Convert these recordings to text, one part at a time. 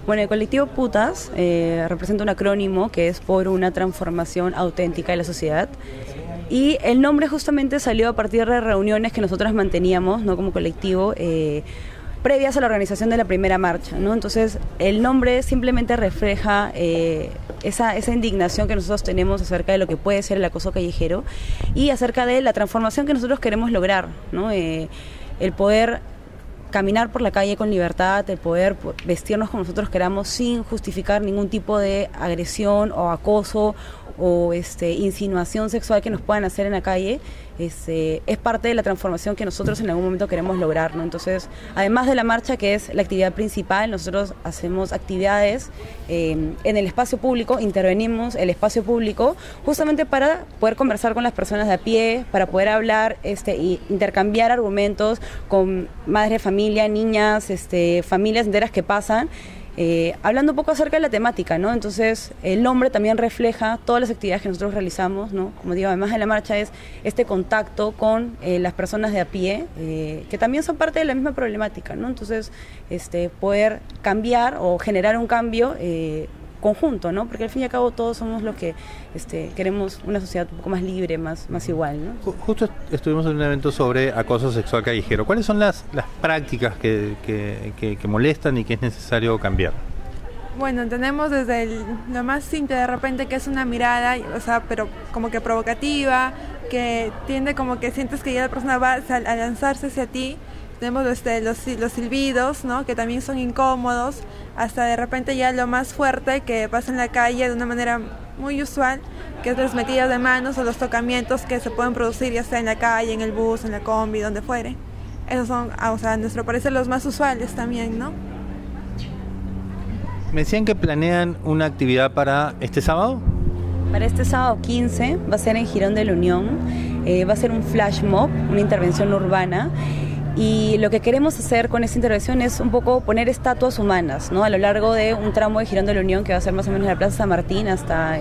Bueno, el colectivo Putas representa un acrónimo que es por una transformación auténtica de la sociedad. Y el nombre justamente salió a partir de reuniones que nosotros manteníamos, ¿no?, como colectivo, previas a la organización de la primera marcha, ¿no? Entonces, el nombre simplemente refleja esa indignación que nosotros tenemos acerca de lo que puede ser el acoso callejero y acerca de la transformación que nosotros queremos lograr, ¿no? El poder caminar por la calle con libertad, el poder vestirnos como nosotros queramos sin justificar ningún tipo de agresión o acoso o insinuación sexual que nos puedan hacer en la calle, es parte de la transformación que nosotros en algún momento queremos lograr, ¿no? Entonces, además de la marcha, que es la actividad principal, nosotros hacemos actividades en el espacio público, intervenimos el espacio público justamente para poder conversar con las personas de a pie, para poder hablar y intercambiar argumentos con madres de familia, niñas, familias enteras que pasan, hablando un poco acerca de la temática, ¿no? Entonces, el nombre también refleja todas las actividades que nosotros realizamos, ¿no? Como digo, además de la marcha es este contacto con las personas de a pie, que también son parte de la misma problemática, ¿no? Entonces, poder cambiar o generar un cambio conjunto, ¿no? Porque al fin y al cabo todos somos los que queremos una sociedad un poco más libre, más igual, ¿no? Justo estuvimos en un evento sobre acoso sexual callejero. ¿Cuáles son las prácticas que molestan y que es necesario cambiar? Bueno, tenemos desde lo más simple de repente, que es una mirada, o sea, pero como que provocativa, que tiende como que sientes que ya la persona va a lanzarse hacia ti. Tenemos los silbidos, ¿no?, que también son incómodos, hasta de repente ya lo más fuerte que pasa en la calle de una manera muy usual, que es las metidas de manos o los tocamientos que se pueden producir ya sea en la calle, en el bus, en la combi, donde fuere. Esos son, o sea, a nuestro parecer, los más usuales también, ¿no? Me decían que planean una actividad para este sábado. Para este sábado 15 va a ser en Girón de la Unión, va a ser un flash mob, una intervención urbana. Y lo que queremos hacer con esta intervención es un poco poner estatuas humanas, ¿no?, a lo largo de un tramo de Girón de la Unión que va a ser más o menos de la Plaza San Martín hasta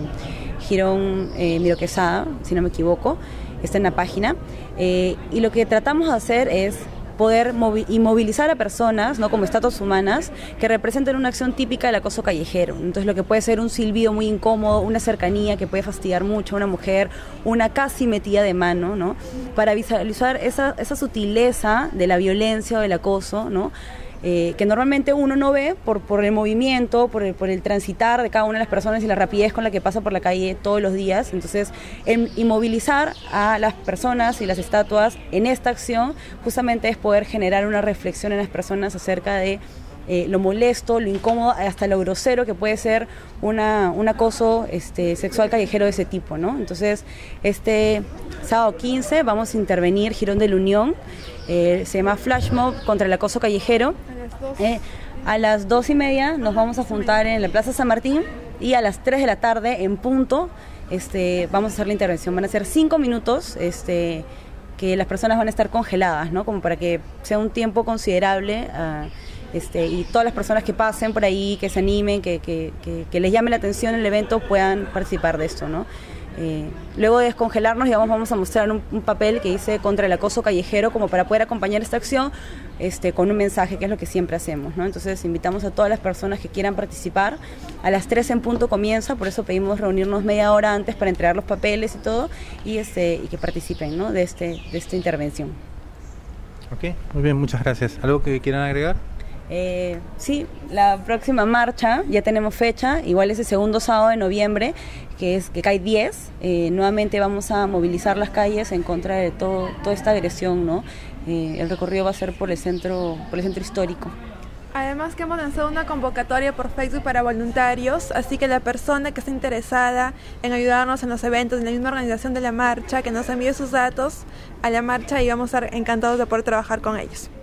Girón Miro Quesada, si no me equivoco, está en la página. Y lo que tratamos de hacer es poder movilizar a personas, ¿no?, como estatuas humanas que representen una acción típica del acoso callejero. Entonces, lo que puede ser un silbido muy incómodo, una cercanía que puede fastidiar mucho a una mujer, una casi metida de mano, ¿no?, para visualizar esa sutileza de la violencia o del acoso, ¿no?, que normalmente uno no ve por el movimiento, por el transitar de cada una de las personas y la rapidez con la que pasa por la calle todos los días. Entonces, inmovilizar a las personas y las estatuas en esta acción justamente es poder generar una reflexión en las personas acerca de lo molesto, lo incómodo, hasta lo grosero que puede ser un acoso sexual callejero de ese tipo, ¿no? Entonces, este sábado 15 vamos a intervenir Girón de la Unión, se llama Flash Mob contra el acoso callejero. A las 2:30 nos vamos a juntar en la Plaza San Martín y a las 3 de la tarde en punto vamos a hacer la intervención. Van a ser 5 minutos que las personas van a estar congeladas, ¿no?, como para que sea un tiempo considerable y todas las personas que pasen por ahí, que se animen, que les llame la atención el evento, puedan participar de esto, ¿no? Luego de descongelarnos, digamos, vamos a mostrar un papel que dice contra el acoso callejero, como para poder acompañar esta acción con un mensaje, que es lo que siempre hacemos, ¿no? Entonces, invitamos a todas las personas que quieran participar. A las 3 en punto comienza, por eso pedimos reunirnos media hora antes para entregar los papeles y todo, y que participen, ¿no?, de esta intervención. Ok, muy bien, muchas gracias. ¿Algo que quieran agregar? Sí, la próxima marcha ya tenemos fecha, igual es el segundo sábado de noviembre, que cae 10. Nuevamente vamos a movilizar las calles en contra de toda esta agresión, ¿no? El recorrido va a ser por el centro histórico. Además que hemos lanzado una convocatoria por Facebook para voluntarios, así que la persona que esté interesada en ayudarnos en los eventos, en la misma organización de la marcha, que nos envíe sus datos a la marcha y vamos a estar encantados de poder trabajar con ellos.